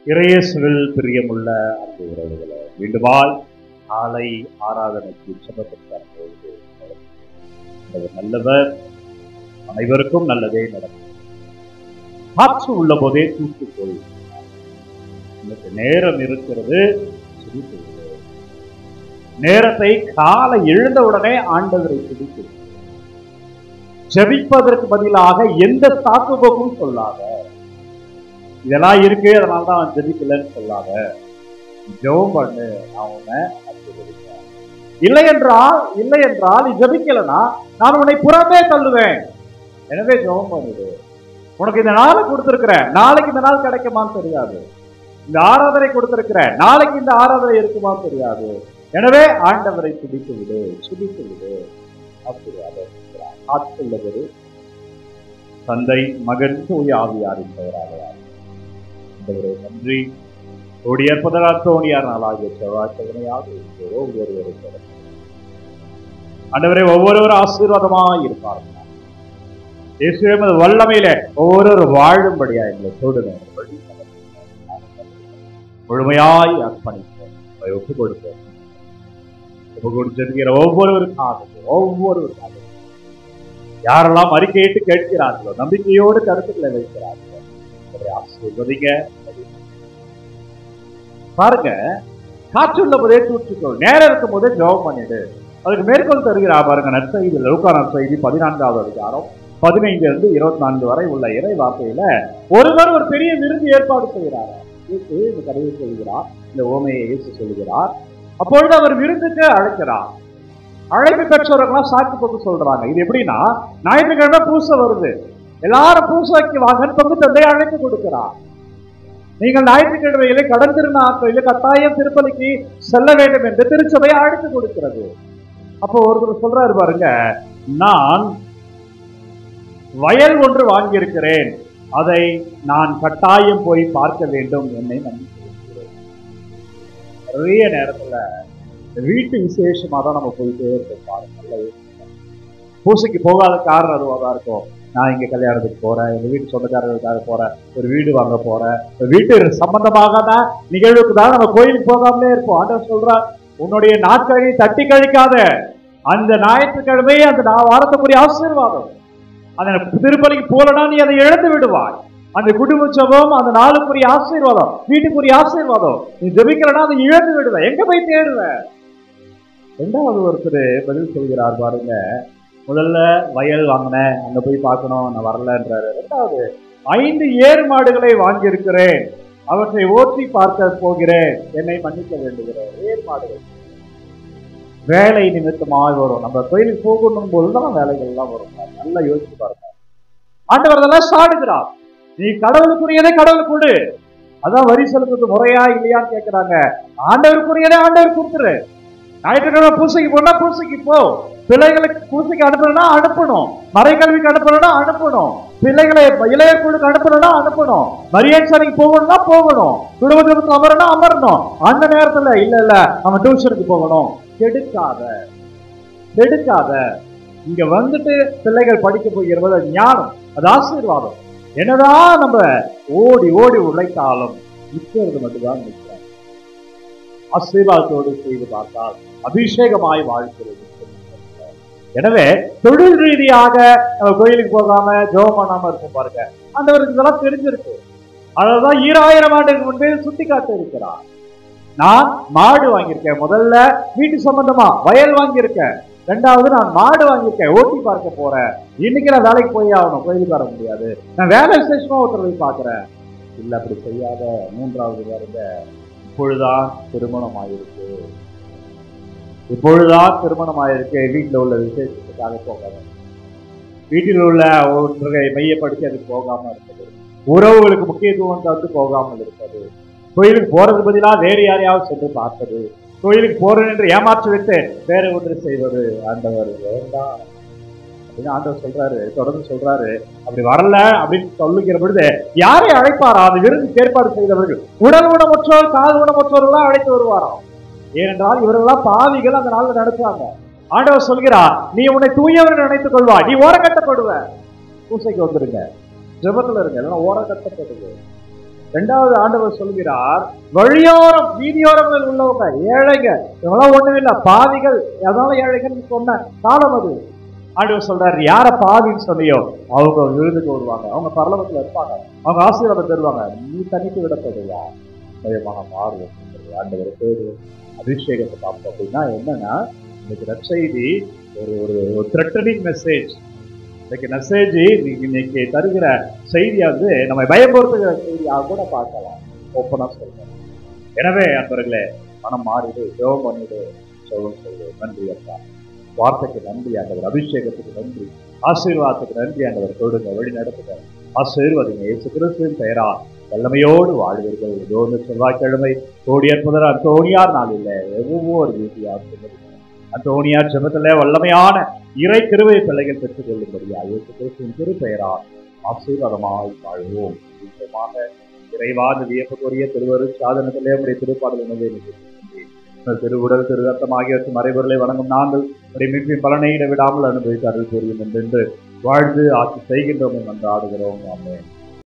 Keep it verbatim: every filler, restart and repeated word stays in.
இறையேசுவில் பிரியமுள்ள அன்பு உறவுகளே, மீண்டுமாய் காலை ஆராதனைக்கு சபத்திற்கு நல்லவர், அனைவருக்கும் நல்லதே நடக்கும். காற்று உள்ள போதே தூத்துக்கொள். இன்னைக்கு நேரம் இருக்கிறது, நேரத்தை காலை எழுந்தவுடனே ஆண்டவரை துதித்து ஜெபிப்பதற்கு பதிலாக எந்த சாக்கு போக்கும் சொல்லாத, இதெல்லாம் இருக்கு அதனால தான் ஜெபிக்கலன்னு சொல்லாத, ஜெபம் பண்ணு, நான் உன்னை ஆசீர்வதிப்பேன். இல்லை என்றால் இல்லை என்றால் நீ ஜெபிக்கலனா நான் உன்னை புறமே தள்ளுவேன். எனவே ஜெபம் பண்ணுது. உனக்கு இந்த நாளை கொடுத்திருக்கிறேன், நாளைக்கு இந்த நாள் கிடைக்குமான்னு தெரியாது. இந்த ஆராதனை கொடுத்திருக்கிறேன், நாளைக்கு இந்த ஆராதனை இருக்குமான்னு தெரியாது. எனவே ஆண்டவரை துதித்து விடு, சுதித்து விடு. ஆசீர்வாதம் ஆட்கொள்ளவது தந்தை, மகன், தூய ஆவியாரின் பெயராக நன்றி. ஓடியற்பதனால் தோணியார் நாளாகிய செவ்வாய்க்கிழமையாக ஒவ்வொருவரும் ஆண்டவரை ஒவ்வொருவரும் ஆசீர்வாதமாக இருப்பார்கள். இயேசுவே வல்லமையில ஒவ்வொரு வாழும்படியா எங்களை தொடுங்க, முழுமையாய் அர்ப்பணிப்போம், ஒப்புக் கொடுப்போம். ஒப்புக் கொடுத்திருக்கிற ஒவ்வொருவருக்காக ஒவ்வொருவருக்காக யாரெல்லாம் அறிக்கையிட்டு கேட்கிறார்களோ, நம்பிக்கையோடு கருத்துக்களை வைக்கிறார்களோ ஆசீர்வதிங்க. பாருங்க, காற்றுள்ள போதே தூற்றிக்கொள், நேரம் இருக்கும் போதே ஜெபம் பண்ணிடு. அதுக்கு மேற்கொள் தருகிறா பாருங்க. நற்செய்தி, லூக்கா நற்செய்தி பதினான்காவது அதிகாரம் பதினைந்து இருந்து இருபத்தி நான்கு வரை உள்ள இறை வார்த்தையில ஒருவர் ஒரு பெரிய விருந்து ஏற்பாடு செய்கிறார். இந்த கதையை சொல்கிறார், இந்த ஓமையை இயேசு சொல்கிறார். அப்பொழுது அவர் விருந்துக்கு அழைக்கிறார். அழைப்பு பெற்றவர்கள்லாம் சாக்கு போக்கு சொல்றாங்க. இது எப்படின்னா, ஞாயிற்றுக்கிழமை பூசை வருது, எல்லாரும் பூசைக்கு வாங்கன்னு பங்கு தந்தை அழைப்பு கொடுக்கிறார். நீங்கள் ஞாயிற்றுக்கிழமையிலே கடன் திருநாட்களிலே கட்டாயம் திருப்பலிக்கு செல்ல வேண்டும் என்று திருச்சபையை அழைப்பு கொடுக்கிறது. அப்போ ஒருத்தர் சொல்றாரு பாருங்க, நான் வயல் ஒன்று வாங்கியிருக்கிறேன், அதை நான் கட்டாயம் போய் பார்க்க வேண்டும், என்னை நம்பி சொல்கிறேன். நிறைய நேரத்துல வீட்டு விசேஷமா தான் நம்ம போயிட்டே இருக்கோம். பாருங்க, பூசைக்கு போகாத காரணம் அதுவாக தான் இருக்கும். நான் இங்க கல்யாணத்துக்கு போறேன், எங்க வீட்டு சொந்தக்காரர்களுக்காக போறேன், ஒரு வீடு வாங்க போறேன், வீட்டு சம்பந்தமாக தான் நிகழ்வுக்கு தான் நம்ம கோயிலுக்கு போகாமலே இருப்போம். ஆண்டவர் சொல்றார், உன்னுடைய நாட்களை தட்டி கழிக்காத, அந்த ஞாயிற்றுக்கிழமை அந்த வாரத்துக்குரிய ஆசீர்வாதம். அந்த திருப்பலிக்கு போலனா நீ அதை இழந்து விடுவாய். அந்த குடும்ப ஜெபம், அந்த நாளுக்குரிய ஆசீர்வாதம், வீட்டுக்குரிய ஆசீர்வாதம், நீ ஜெபிக்கிறனா அதை இழந்து விடுவ. எங்க போய் தேடுவ? ரெண்டாவது ஒருத்தர் பதில் சொல்கிறார் பாருங்க, முதல்ல வயல் வாங்கினேன், அங்க போய் பார்க்கணும், நான் வரலன்றாரு. ரெண்டாவது, ஐந்து ஏறு மாடுகளை வாங்கியிருக்கிறேன், அவற்றை ஓட்டி பார்க்க போகிறேன், என்னை மன்னிக்க வேண்டுகிறேன். ஏறு மாடுகள் வேலை நிமித்தமாக வரும். நம்ம கோயிலுக்கு போகணும் போதுதான் வேலைகள் எல்லாம் வரும். நல்லா யோசிச்சு பாருங்க. ஆண்டவர் அதெல்லாம் சாடுகிறார். நீ கடவுளுக்குரியதை கடவுளுக்கு கொடு. அதான் வரி செலுத்துறது முறையா இல்லையான்னு கேட்கிறாங்க. ஆண்டவருக்குரியதை ஆண்டவர் கொடுத்துரு. ஞாயிற்றுக்கிழமை பூசைக்கு போனா பூசைக்கு போ. பிள்ளைகளுக்கு பூசைக்கு அனுப்பணும்னா அனுப்பணும், மறைக்கல்விக்கு அனுப்பணும்னா அனுப்பணும், பிள்ளைகளை இளையர் குழுக்கு அனுப்பணும்னா அனுப்பணும், மரியன்சாரிக்கு போகணும்னா போகணும், குடும்பத்துக்கு அமரனா அமரணும். அந்த நேரத்துல இல்ல இல்ல நம்ம டியூஷனுக்கு போகணும், கெடுக்காத கெடுக்காத. இங்க வந்துட்டு பிள்ளைகள் படிக்க போகிறது ஞானம், அது ஆசீர்வாதம். என்னதான் நம்ம ஓடி ஓடி உழைத்தாலும் நிற்கிறது மட்டும்தான் நிற்கிறோம். ஆசீர்வாதத்தோடு செய்து பார்த்தால் அபிஷேகமாய் வாழ்க்கிறது. எனவே தொழில் ரீதியாக நம்ம கோயிலுக்கு போகாம ஜெபம் பண்ணாம இருக்கும் பாருங்க, ஆண்டவருக்கு இதெல்லாம் தெரிஞ்சிருக்கு. அதான் ஈராயிரம் ஆண்டுக்கு முன்பே சுட்டி காட்ட இருக்கிறார். நான் மாடு வாங்கியிருக்கேன், முதல்ல வீட்டு சம்பந்தமா வயல் வாங்கியிருக்கேன், ரெண்டாவது நான் மாடு வாங்கியிருக்கேன், ஓட்டி பார்க்க போறேன். இன்னைக்கு நான் வேலைக்கு போய் ஆகணும், கோயிலுக்கு வர முடியாது, நான் வேலை விசேஷமா ஒருத்தர் போய் பார்க்கிறேன். இல்ல அப்படி செய்யாத. மூன்றாவது பாருங்க, இப்பொழுதுதான் திருமணம் ஆயிருக்கு, இப்பொழுதுதான் திருமணம் ஆயிருக்கு, வீட்டில் உள்ள விசேஷத்துக்காக போகாத, வீட்டில் உள்ள ஒன்றை மையப்படுத்தி அதுக்கு போகாம இருப்பது, உறவுகளுக்கு முக்கியத்துவம் தந்து போகாமல் இருப்பது, கோயிலுக்கு போறது பதிலாக வேறு யாரையாவது சென்று பார்ப்பது, கோயிலுக்கு போறேன் என்று ஏமாற்றி விட்டு வேற ஒன்று செய்வது. ஆண்டவர் வேண்டாம் அப்படின்னு ஆண்டவர் சொல்றாரு, தொடர்ந்து சொல்றாரு. அப்படி வரல அப்படின்னு சொல்லுகிற பொழுது யாரை அழைப்பாரா? அந்த விருந்து ஏற்பாடு செய்தவர்கள் உடல் ஊனமுற்றோர், காது ஊனமுற்றோர்கள்லாம் அழைத்து வருவாராம். ஏனென்றால் இவர்கள்லாம் பாவிகள் அந்த நாள்ல நடத்துவாங்க. ஆண்டவர் சொல்கிறார், நீ உன்னை தூயவர் நினைத்துக் கொள்வாய், நீ ஓர கட்டப்படுவ. பூசைக்கு வந்துருங்க, ஜெபத்துல இருங்க, இல்லைன்னா ஓர கட்டப்படுது. இரண்டாவது ஆண்டவர் சொல்கிறார், வழியோரம் வீதியோரங்களில் உள்ளவங்க ஏழைங்க, இவங்களாம் ஒண்ணும் இல்லை, பாவிகள், அதனால ஏழைகள்னு சொன்ன காலம் அது. ஆண்டவர் சொல்றாரு, யார பாவின்னு சொன்னியோ அவங்க விருதுக்கு வருவாங்க, அவங்க பரலோகத்துல இருப்பாங்க, அவங்க ஆசீர்வாதம் தருவாங்க, நீ தனித்து விடப்படுவா பயமாக மாறுவோம். ஆண்டவர் பேரு அபிஷேகத்தை பார்ப்போம். அப்படின்னா என்னன்னா, இன்னைக்கு நற்செய்தி ஒரு ஒரு த்ரெட்டனிங் மெசேஜ். இன்னைக்கு மெசேஜ் இன்னைக்கு தருகிற செய்தியாவது நம்ம பயன்படுத்துகிற செய்தியாக கூட பார்க்கலாம், ஓப்பனா சொல்றேன். எனவே அன்பர்களே, மனம் மாறிடு, ஜெபம் பண்ணிடு, ஜெபம் செய்வோம். நன்றி அப்பா, வார்த்தைக்கு நன்றி ஆண்டவர், அபிஷேகத்துக்கு நன்றி, ஆசீர்வாதத்துக்கு நன்றி ஆண்டவர். கொடுங்க, வழி நடத்துங்க, ஆசீர்வாதங்க. இயேசு கிறிஸ்துவின் பெயரா வல்லமையோடு வாழ்வீர்கள். இதோடு செவ்வாய்க்கிழமை கோடியற்புதர் அந்தோணியார் நாள் இல்லை, ஒவ்வொரு வீதியாக அந்தோணியார் ஜெபத்துல வல்லமையான இறை கிருபை பிள்ளைகள் பெற்றுக் கொள்ளும்படியா இயேசு கிறிஸ்துவின் திருப்பெயரா ஆசீர்வாதமாய் வாழ்வோம். நிச்சயமாக இறைவான வியப்புக்குரிய திருவரு சாதனத்திலே உடைய திருப்பாடல் உணவை திருவுடல் திரு ரத்தம் ஆகியவற்றை மறைபொருளை வணங்கும் நாங்கள் உடைய மீட்பின் பலனை விடாமல் அனுபவித்து அருள் புரியும் என்று வாழ்ந்து ஆட்சி செய்கின்றோம் என்று ஆடுகிறோம். ஆமென்.